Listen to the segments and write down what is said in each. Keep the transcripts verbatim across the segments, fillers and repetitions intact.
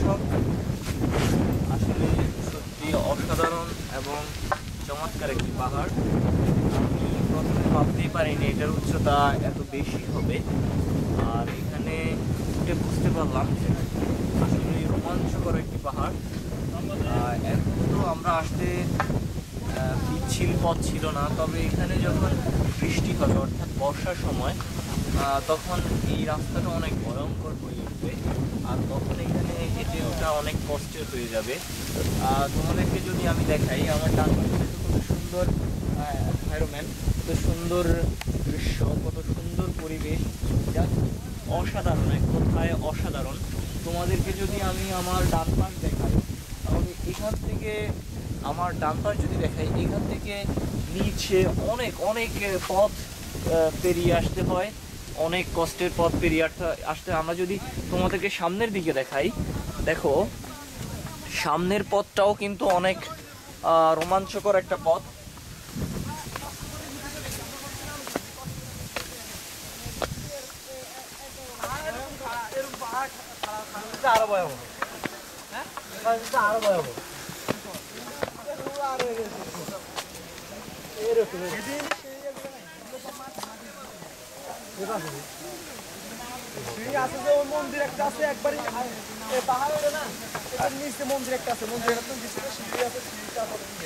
দর্শক, আসলে সত্যি অসাধারণ এবং চমৎকার একটি পাহাড়। আমি প্রথমে ভাবতেই পারিনি এটার উচ্চতা এত বেশি হবে, আর এখানে উঠে বুঝতে পারলাম আসলে রোমাঞ্চকর একটি পাহাড়। এখন তো আমরা আসতে পিচ্ছিল পথ ছিল না, তবে এখানে যখন বৃষ্টি হবে অর্থাৎ বর্ষার সময় তখন এই রাস্তাটা অনেক ভয়ঙ্কর হয়ে উঠবে, আর তখন এখানে হেঁটে ওঠা অনেক কষ্টের হয়ে যাবে। তোমাদেরকে যদি আমি দেখাই, আমার ডান পাশে কত সুন্দর এনভায়রনমেন্ট, কত সুন্দর দৃশ্য, কত সুন্দর পরিবেশ, যা অসাধারণ, এক কথায় অসাধারণ। তোমাদেরকে যদি আমি আমার ডান পাশ দেখাই, তাহলে এখান থেকে আমার ডান পাশ যদি দেখাই, এখান থেকে নিচে অনেক অনেক পথ পেরিয়ে আসতে হয়, অনেক কষ্টের পথ পেরিয়ে আসতে। আমরা যদি তোমাদেরকে সামনের দিকে দেখাই, দেখো সামনের পথটাও কিন্তু অনেক রোমাঞ্চকর একটা পথ। আরো ভয়াবহ, হ্যাঁ আরো ভয়াবহ। মন্দির একটা আছে একবারই পাহাড়ে না, এটার নিচে মন্দির একটা আছে, মন্দির একটা সিঁড়ি আছে, সিঁড়িটা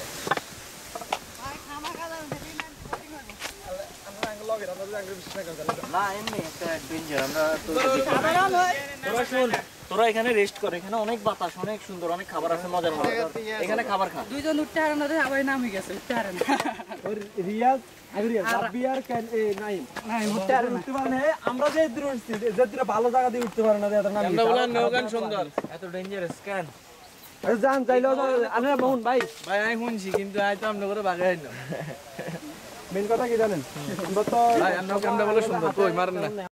তোরা এখানে রেস্ট করে, এখানে অনেক বাতাস, অনেক সুন্দর, অনেক খাবার আছে, মজার মজার। এখানে খাবার খা। দুইজন উঠতে হারে না, আবার নামই গেছে, উঠতে হারে না। রিয়াজ সাব্বির কেন এই নাই নাই উঠতে হারে উঠতে পারে না। আমরা যে দূর উঠছি, যে দূর ভালো জায়গা দিয়ে উঠতে পারে না, এত নাম আমরা বলেন নৌকান সুন্দর, এত ডেঞ্জারাস কেন? আরে জান চাইলো আরে মোহন ভাই ভাই আমি শুনছি, কিন্তু আই তো আমরা করে বাগাই না। মেন কথা কি জানেন, আমরা তো ভাই আমরা আমরা বলে সুন্দর কই মারেন না।